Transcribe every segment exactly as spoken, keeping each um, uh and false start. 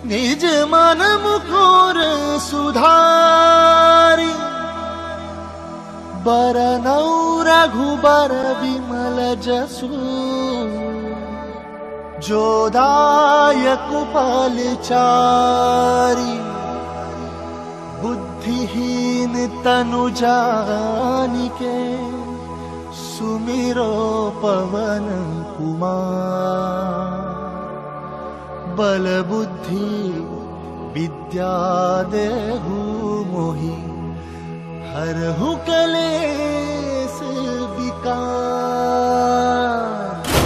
निज मन मुकुर सुधारी, बरनौ रघुबर विमल जसु। जो दायक फलचारी, बुद्धिहीन तनु जानिके। सुमिरो पवन कुमार, बल बुद्धि विद्या देहु मोहि। हरहु कलेस विकार।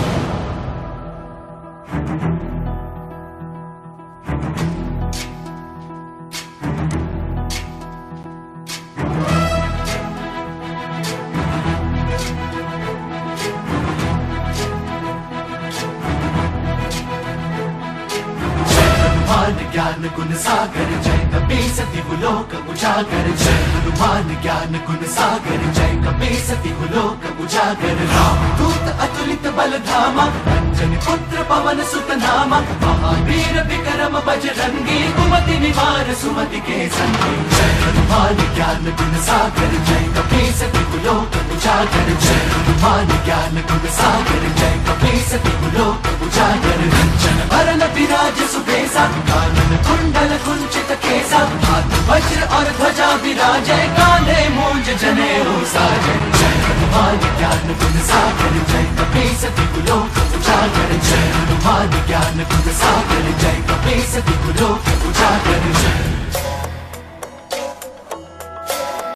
ज्ञान गुण सागर जय कपीस तिहु लोक उजागर। जय हनुमान ज्ञान गुण सागर जय कपीस तिहु लोक उजागर। राम दूत अतुलित बल धामा, अंजनी पुत्र पवन सुत नामा। महावीर विक्रम बजरंगी, कुमति निवार सुमति के संगी। जय हनुमान ज्ञान गुण सागर जय कपीस तिहु लोक उजागर। जय हनुमान ज्ञान गुण सागर जय कपीस तिहु लोक उजागर। कंचन वरन विराज सुबेसा, कानन कुंडल कुंचित केसा। हाथ वज्र और ध्वजा विराजय, कांधे मूंज जनेऊ साजय। जय हनुमान ज्ञान गुण सागर जय कपीस तिहु लोक उजागर। जय हनुमान ज्ञान गुण सागर जय कपीस तिहु